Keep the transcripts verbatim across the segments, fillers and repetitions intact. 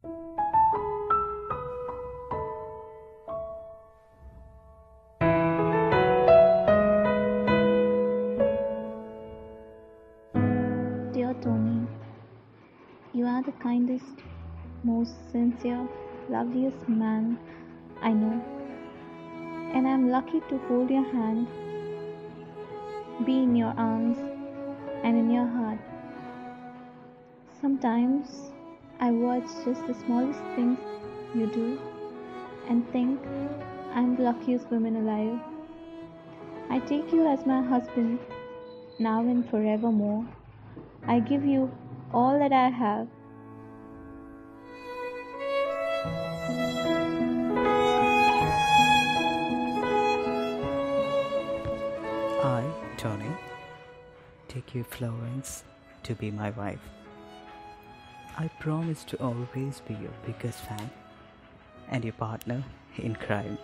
Dear Tony, you are the kindest, most sincere, loveliest man I know, and I'm lucky to hold your hand, be in your arms, and in your heart. Sometimes I watch just the smallest things you do and think I'm the luckiest woman alive. I take you as my husband now and forevermore. I give you all that I have. I, Tony, take you, Florence, to be my wife. I promise to always be your biggest fan and your partner in crime.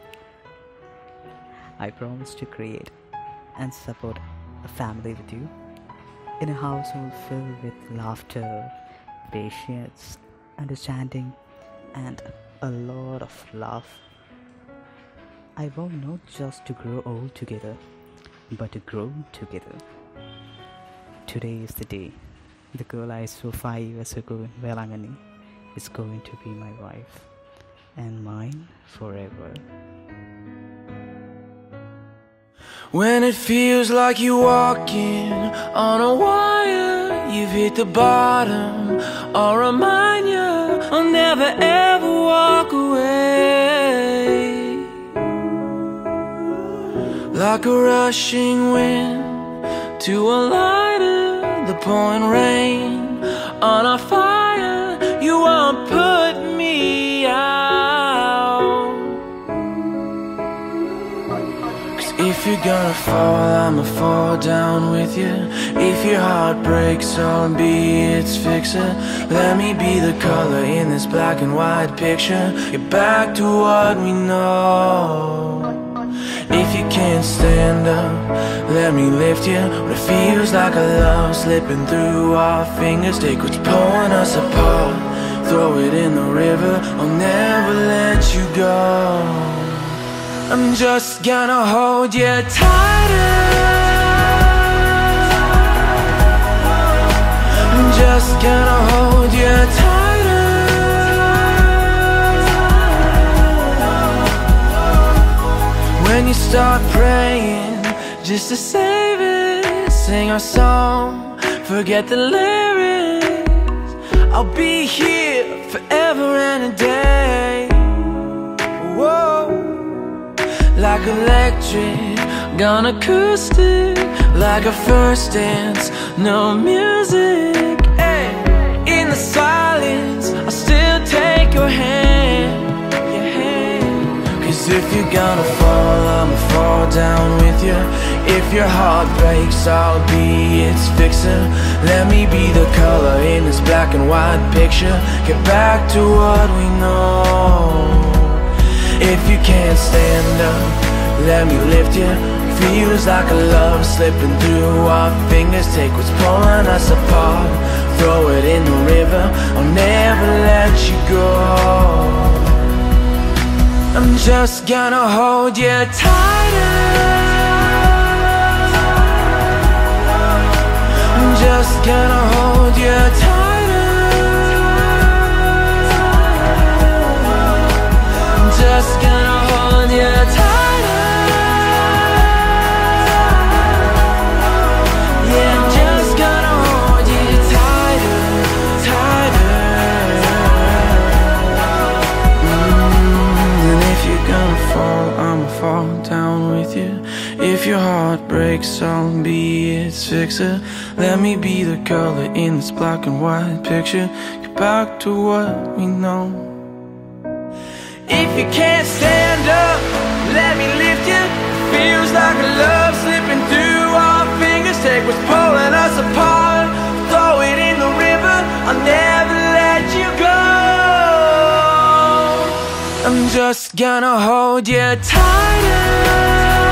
I promise to create and support a family with you in a household filled with laughter, patience, understanding, and a lot of love. I vow not just to grow old together, but to grow together. Today is the day. The girl I saw five years ago in Velangani is going to be my wife and mine forever. When it feels like you're walking on a wire, you've hit the bottom, I'll remind you I'll never ever walk away. Like a rushing wind to a lighter, the pouring rain on our fire, you won't put me out. If you're gonna fall, I'ma fall down with you. If your heart breaks, I'll be its fixer. Let me be the color in this black and white picture. Get back to what we know. If you can't stand up, let me lift you. When it feels like a love slipping through our fingers, take what's pulling us apart, throw it in the river, I'll never let you go. I'm just gonna hold you tighter. I'm just gonna hold you tighter. When you start praying just to save it, sing our song, forget the lyrics. I'll be here forever and a day. Whoa. Like electric, gone acoustic, like a first dance, no music. Hey, in the silence, I'll still take your hand, your hand. Cause if you're gonna fall, I'ma fall down with you. If your heart breaks, I'll be its fixer. Let me be the color in this black and white picture. Get back to what we know. If you can't stand up, let me lift you. Feels like a love slipping through our fingers. Take what's pulling us apart, throw it in the river, I'll never let you go. I'm just gonna hold you tighter. I'm just gonna hold you tighter. Just gonna hold you tighter. Yeah, I'm just gonna hold you tighter, tighter. mm, And if you're gonna fall, I'ma fall down with you. If your heart breaks, I'll be its fixer. Let me be the color in this black and white picture. Get back to what we know. If you can't stand up, let me lift you. Feels like a love slipping through our fingers. Take what's pulling us apart, throw it in the river, I'll never let you go. I'm just gonna hold you tighter.